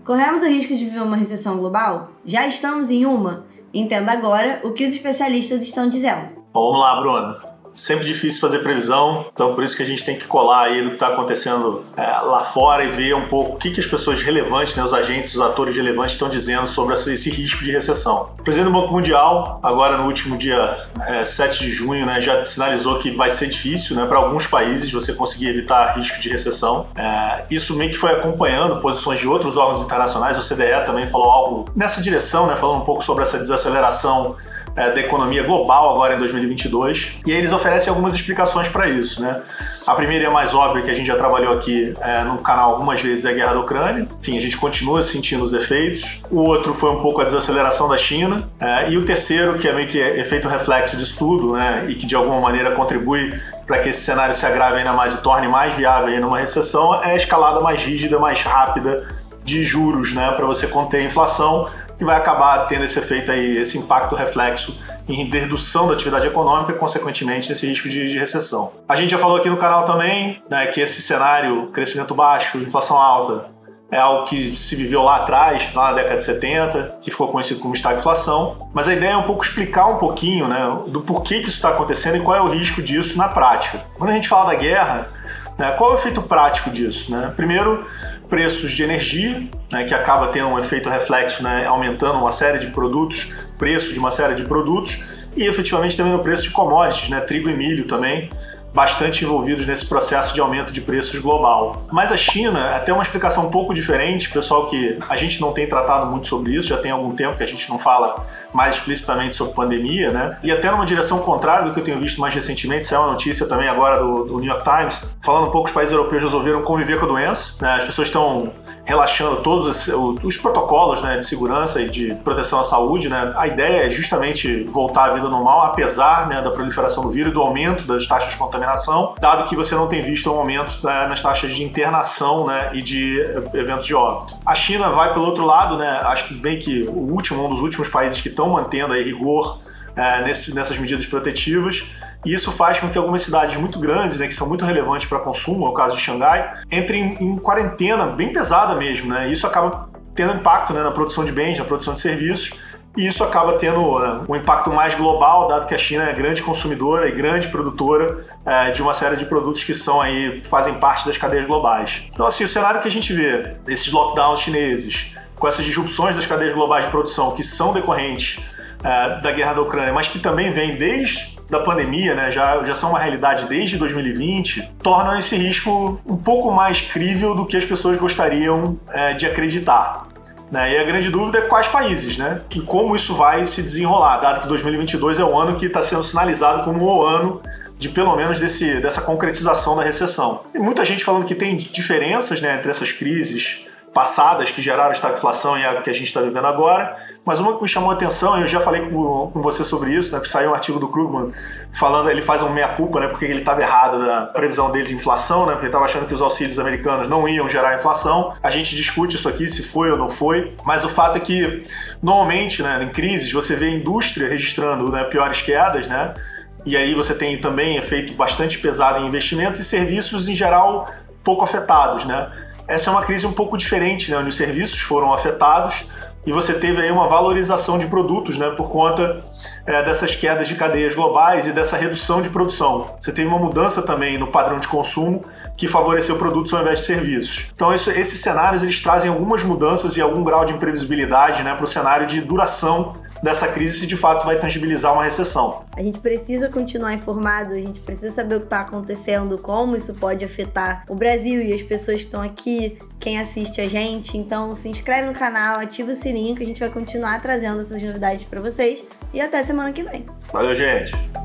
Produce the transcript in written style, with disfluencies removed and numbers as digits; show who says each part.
Speaker 1: Corremos o risco de viver uma recessão global? Já estamos em uma? Entenda agora o que os especialistas estão dizendo.
Speaker 2: Bom, vamos lá, Bruno. Sempre difícil fazer previsão, então por isso que a gente tem que colar aí do que está acontecendo lá fora e ver um pouco o que as pessoas relevantes, né, os agentes, os atores relevantes estão dizendo sobre esse risco de recessão. O presidente do Banco Mundial, agora no último dia 7 de junho, né, já sinalizou que vai ser difícil, né, para alguns países você conseguir evitar risco de recessão. Isso meio que foi acompanhando posições de outros órgãos internacionais, o CDE também falou algo nessa direção, né, falando um pouco sobre essa desaceleração da economia global agora em 2022, e aí eles oferecem algumas explicações para isso, né? A primeira e a mais óbvia, que a gente já trabalhou aqui no canal algumas vezes, é a guerra da Ucrânia. Enfim, a gente continua sentindo os efeitos. O outro foi um pouco a desaceleração da China. E o terceiro, que é meio que efeito reflexo disso tudo, né? E que de alguma maneira contribui para que esse cenário se agrave ainda mais e torne mais viável aí numa recessão, é a escalada mais rígida, mais rápida de juros, né? Para você conter a inflação, que vai acabar tendo esse efeito aí, esse impacto reflexo em redução da atividade econômica e, consequentemente, esse risco de recessão. A gente já falou aqui no canal também, né, que esse cenário, crescimento baixo, inflação alta, é algo que se viveu lá atrás, lá na década de 70, que ficou conhecido como estagflação. Mas a ideia é um pouco explicar um pouquinho, né, do porquê que isso está acontecendo e qual é o risco disso na prática. Quando a gente fala da guerra, né, qual é o efeito prático disso, né? Primeiro, preços de energia, né, que acaba tendo um efeito reflexo, né, aumentando uma série de produtos, preço de uma série de produtos, e efetivamente também no preço de commodities, né, trigo e milho também, bastante envolvidos nesse processo de aumento de preços global. Mas a China, até uma explicação um pouco diferente, pessoal, que a gente não tem tratado muito sobre isso, já tem algum tempo que a gente não fala mais explicitamente sobre pandemia, né? E até numa direção contrária do que eu tenho visto mais recentemente, saiu uma notícia também agora do New York Times, falando um pouco que os países europeus resolveram conviver com a doença, né? As pessoas estão relaxando todos os protocolos, né, de segurança e de proteção à saúde, né? A ideia é justamente voltar à vida normal, apesar, né, da proliferação do vírus e do aumento das taxas de contaminação, dado que você não tem visto um aumento, né, nas taxas de internação, né, e de eventos de óbito. A China vai pelo outro lado, né? Acho que bem que um dos últimos países que estão mantendo aí rigor nessas medidas protetivas, e isso faz com que algumas cidades muito grandes, né, que são muito relevantes para consumo, é o caso de Xangai, entrem em quarentena bem pesada mesmo, né? Isso acaba tendo impacto, né, na produção de bens, na produção de serviços, e isso acaba tendo, né, um impacto mais global, dado que a China é grande consumidora e grande produtora de uma série de produtos que fazem parte das cadeias globais. Então, assim, o cenário que a gente vê, esses lockdowns chineses, com essas disrupções das cadeias globais de produção que são decorrentes da guerra da Ucrânia, mas que também vem desde da pandemia, né, já são uma realidade desde 2020, tornam esse risco um pouco mais crível do que as pessoas gostariam de acreditar. Né? E a grande dúvida é quais países, né? E como isso vai se desenrolar, dado que 2022 é o ano que está sendo sinalizado como o ano de pelo menos dessa concretização da recessão. E muita gente falando que tem diferenças, né, entre essas crises passadas que geraram estagflação e a que a gente está vivendo agora, mas uma que me chamou a atenção, e eu já falei com você sobre isso, né, que saiu um artigo do Krugman falando, ele faz um meia-culpa, né, porque ele estava errado na previsão dele de inflação, né, porque ele estava achando que os auxílios americanos não iam gerar inflação. A gente discute isso aqui, se foi ou não foi, mas o fato é que, normalmente, né, em crises, você vê a indústria registrando, né, piores quedas, né, e aí você tem também efeito bastante pesado em investimentos e serviços, em geral, pouco afetados, né. Essa é uma crise um pouco diferente, né, onde os serviços foram afetados e você teve aí uma valorização de produtos, né, por conta dessas quedas de cadeias globais e dessa redução de produção. Você teve uma mudança também no padrão de consumo que favoreceu produtos ao invés de serviços. Então esses cenários eles trazem algumas mudanças e algum grau de imprevisibilidade, né, para o cenário de duração dessa crise, se de fato vai tangibilizar uma recessão.
Speaker 1: A gente precisa continuar informado, a gente precisa saber o que está acontecendo, como isso pode afetar o Brasil e as pessoas que estão aqui, quem assiste a gente. Então se inscreve no canal, ativa o sininho que a gente vai continuar trazendo essas novidades para vocês e até semana que vem.
Speaker 2: Valeu, gente!